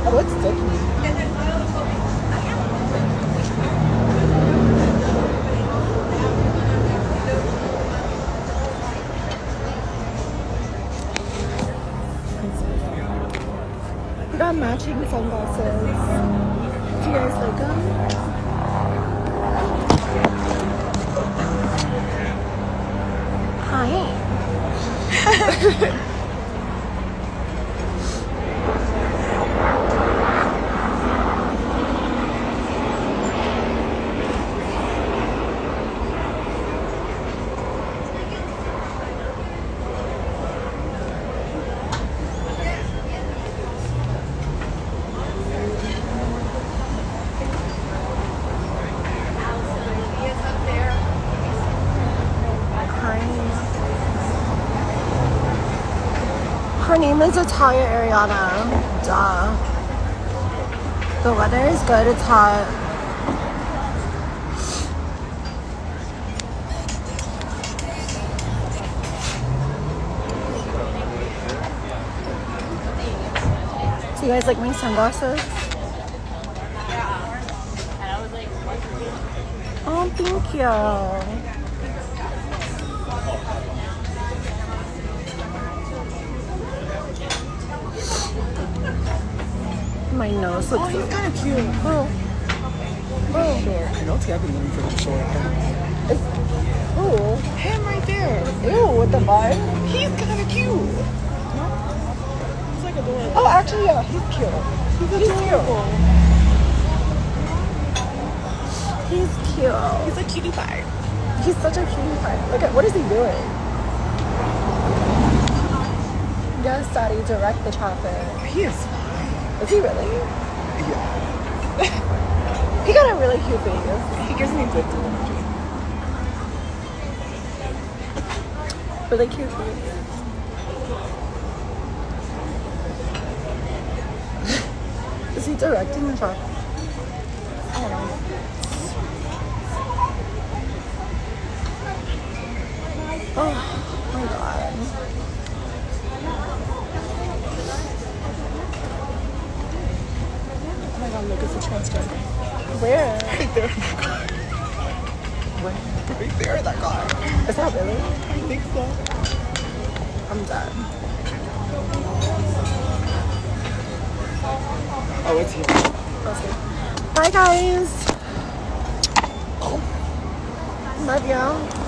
Oh, it's sticky. We got matching sunglasses. Do you guys like them? Hi. Her name is Italia Ariana. Duh. The weather is good. It's hot. So you guys like my sunglasses? Oh, thank you. My nose looks. Oh, he's kind of cute. Oh. Oh. Short. I know Tabby looking for the short. Oh. Him right there. Ew, with the bun? He's kind of cute. He's like adorable. Oh, actually, yeah, he's cute. He's adorable. He's cute. He's a cutie pie. He's such a cutie pie. Look at, what is he doing? Yes, Daddy, direct the traffic. He is fine. Is he really? Yeah. He got a really cute face. He gives me good energy. Really cute face. Is he directing the traffic? I don't know. Oh my god. Oh my god, look, it's a transgender. Where? Right there in that car. Right there in that car. Is that really? I think so. I'm done. Oh, it's here. Okay. Bye guys. Love you.